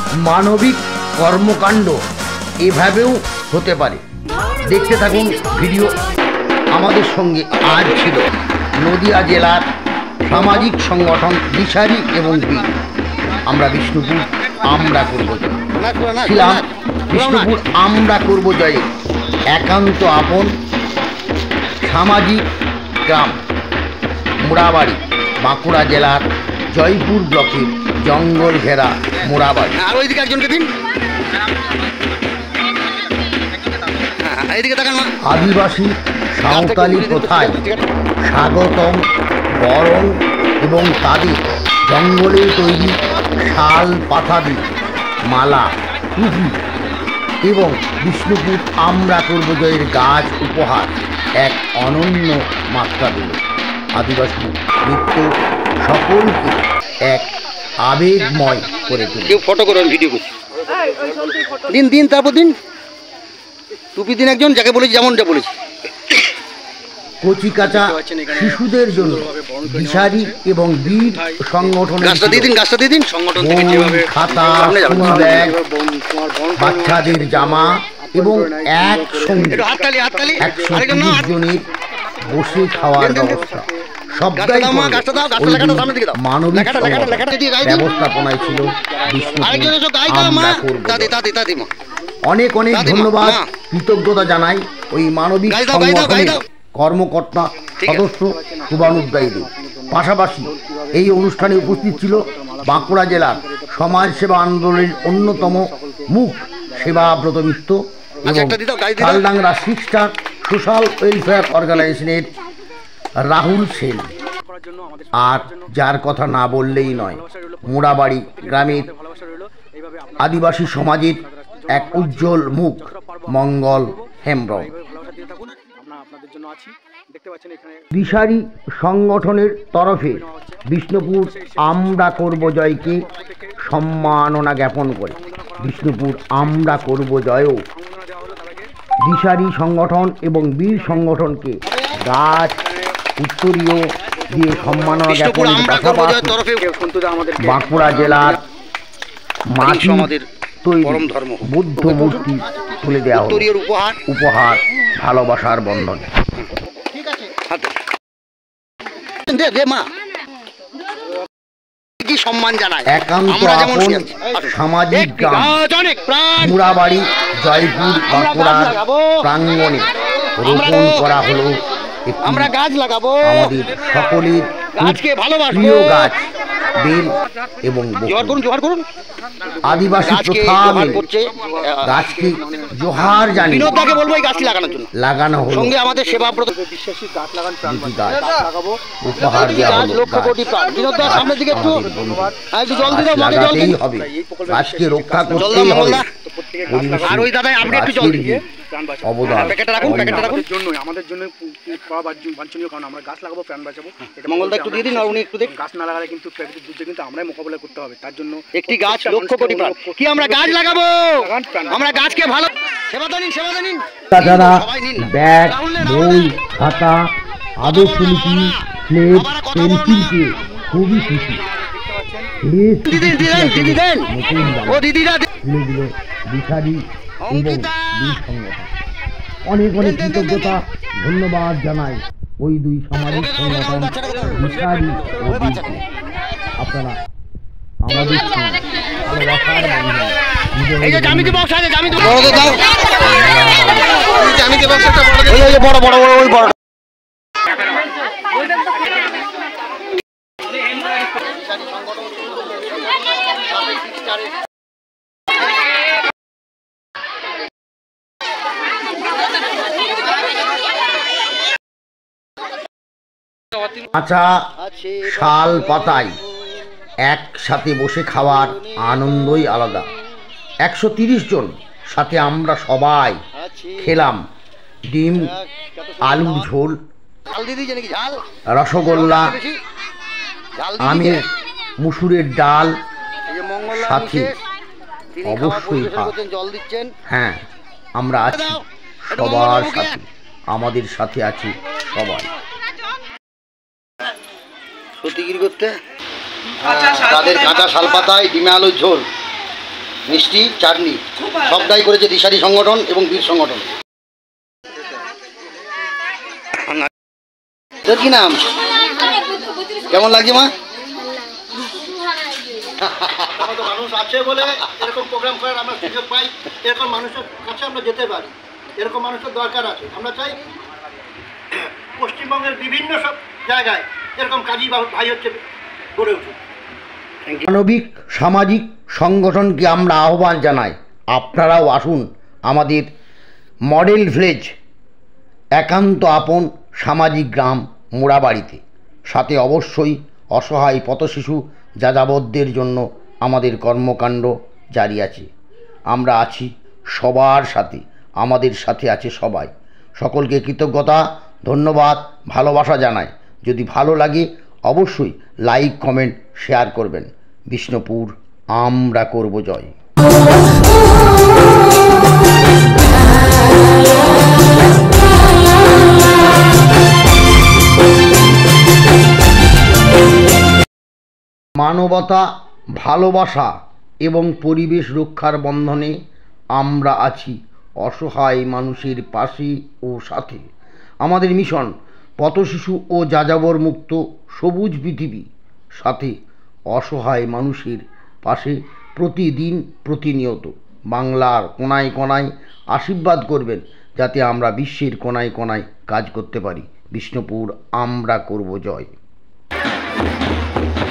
মানবিক কর্মকাণ্ড এভাবেও হতে পারে। দেখতে থাকুন ভিডিও। আমাদের সঙ্গে আজ ছিল নদিয়া জেলার সামাজিক সংগঠন দিশারি এবং বীর। আমরা বিষ্ণুপুর আমরা করব জয় ছিলাম। বিষ্ণুপুর আমরা করব জয়ে একান্ত আপন সামাজিক গ্রাম মোড়াবাড়ি, বাঁকুড়া জেলার জয়পুর ব্লকের জঙ্গল ঘেরা মোড়াবাড়ি। আর ওইদিকে একজনকে দিন। আদিবাসী সাঁওতালি প্রথায় স্বাগতম, বরণ এবং তাদের জঙ্গলে তৈরি শাল পাতাদি মালা, টুপি এবং বিষ্ণুপুর আমরা করব জয়ের গাছ উপহার এক অনন্য মাত্রা দিল। আদিবাসী নৃত্য সকলকে এক আবেগময় করে তুলে। কেউ ফটো করুন, ভিডিও করছি। দিন দিন তারপর দিন টুপি দিন একজন, যাকে বলেছি যেমনটা বলেছি। কচিকাঁচা শিশুদের জন্য দিশারি এবং বীর সংগঠনের খাতা, ব্যাগ, বাচ্চাদের জামা এবং একসঙ্গে 130 জনের বসে খাওয়ার ব্যবস্থা সবটাই মানবিক ব্যবস্থাপনায় ছিল বিষ্ণুপুর। অনেক অনেক ধন্যবাদ, কৃতজ্ঞতা জানাই ওই মানবিক সংগঠনের কর্মকর্তা সদস্য শুভানুদ্দায়ীদের। পাশাপাশি এই অনুষ্ঠানে উপস্থিত ছিল বাঁকুড়া জেলার সমাজসেবা আন্দোলনের অন্যতম মুখ সেবাব্রত মিত্র এবং তালডাংরা 6 স্টার সোশ্যাল ওয়েলফেয়ার অর্গানাইজেশনের রাহুল সেন। আর যার কথা না বললেই নয়, মোড়াবাড়ি গ্রামের আদিবাসী সমাজের এক উজ্জ্বল মুখ মঙ্গল হেমব্রম। দিশারি সংগঠনের তরফে বিষ্ণুপুর আমরা করব জয়কে সম্মাননা জ্ঞাপন করে বিষ্ণুপুর আমরা করব জয়ও দিশারি সংগঠন এবং বীর সংগঠনকে গাছ উত্তরীয় দিয়ে সম্মাননা জ্ঞাপনের পাশাপাশি বাঁকুড়া জেলার মাটির তৈরি বুদ্ধ মূর্তি তুলে দেওয়া হল উপহার ভালোবাসার বন্ধন। একান্ত আপন সামাজিক গ্রাম মোড়াবাড়ি জয়পুর বাঁকুড়ার প্রাঙ্গণে রোপণ করা হলো আমরা গাছ লাগাবো আমাদের সকলের প্রিয় গাছ বেল এবং আদিবাসী প্রথা গাছকে জোহার জানিয়ে বলবো এই গাছটি লাগানোর জন্য লাগানো হলো। সঙ্গে আমাদের সেবাব্রত বিশ্বাসী গাছ লাগাবো উপহার দেওয়া হলো। লক্ষ কোটি প্রাণ। বিনোদ দা সামনের দিকে একটু জল দিতে হবে, গাছকে রক্ষা করতেই হবে। আর ওই দাদা আপনি একটু জল দিয়ে অবদান আমাদের জন্য বাঞ্ছনীয়, কারণ আমরা গাছ লাগাবো, প্রাণ বাঁচাবো। এটা মঙ্গলদা একটু দিয়ে দিন। আর উনি একটু দেখ, গাছ না লাগালে কিন্তু প্রাকৃতিক দুর্যোগ কিন্তু আমরাই মোকাবিলা করতে হবে। তার জন্য একটি গাছ লক্ষ কোটি প্রাণ। কি আমরা গাছ লাগাবো, আমরা গাছকে ভালো সেবা দিন, সেবা দিন। তাছাড়া ব্যাগ, বই, খাতা, আদর্শনীতি, স্লেট, পেন্সিলকে খুবই খুশি দিশারি এবং বীর সংগঠন। অনেক অনেক কৃতজ্ঞতা ধন্যবাদ জানাই ওই দুই সামাজিক সংগঠন দিশারি ও বীরকে। আপনারা আমাদের বড় বড় ওই বড় কাঁচা শাল পাতায় একসাথে বসে খাওয়ার আনন্দই আলাদা। 130 জন সাথে আমরা সবাই খেলাম ডিম আলুর ঝোল, রসগোল্লা, আমের মুসুরের ডাল, সাথে অবশ্যই ভাত। হ্যাঁ, আমরা আছি সবার সাথে, আমাদের সাথে আছি সবাই। সত্যিগিরি করতে তাদের কাঁচা শালপাতায় ডিমে আলুর ঝোল মিষ্টি, চাটনি সবটাই করেছে দিশারি সংগঠন এবং বীর সংগঠন। তোর কি নাম? কেমন লাগছে মা? মানুষ আছে বলে এরকম প্রোগ্রাম করার আমরা সুযোগ পাই, এরকম মানুষের কাছে আমরা যেতে পারি, এরকম মানুষের দরকার আছে। আমরা চাই পশ্চিমবঙ্গের বিভিন্ন সব জায়গায় এরকম কাজী ভাই হচ্ছে গড়ে উঠুক। মানবিক সামাজিক সংগঠনকে আমরা আহ্বান জানাই, আপনারাও আসুন আমাদের মডেল ভিলেজ একান্ত আপন সামাজিক গ্রাম মোড়াবাড়িতে। সাথে অবশ্যই অসহায় পথশিশু যাযাবরদের জন্য আমাদের কর্মকাণ্ড জারি আছে। আমরা আছি সবার সাথে, আমাদের সাথে আছে সবাই। সকলকে কৃতজ্ঞতা, ধন্যবাদ, ভালোবাসা জানাই। যদি ভালো লাগে অবশ্যই লাইক, কমেন্ট, শেয়ার করবেন। বিষ্ণুপুর আমরা করব জয়। মানবতা, ভালোবাসা এবং পরিবেশ রক্ষার বন্ধনে আমরা আছি অসহায় মানুষের পাশে ও সাথে। আমাদের মিশন পথশিশু ও যাযাবর মুক্ত সবুজ পৃথিবী। সাথে অসহায় মানুষের পাশে প্রতিদিন প্রতিনিয়ত। বাংলার কোনায় কোনায় আশীর্বাদ করবেন যাতে আমরা বিশ্বের কোনায় কোনায় কাজ করতে পারি। বিষ্ণুপুর আমরা করব জয়।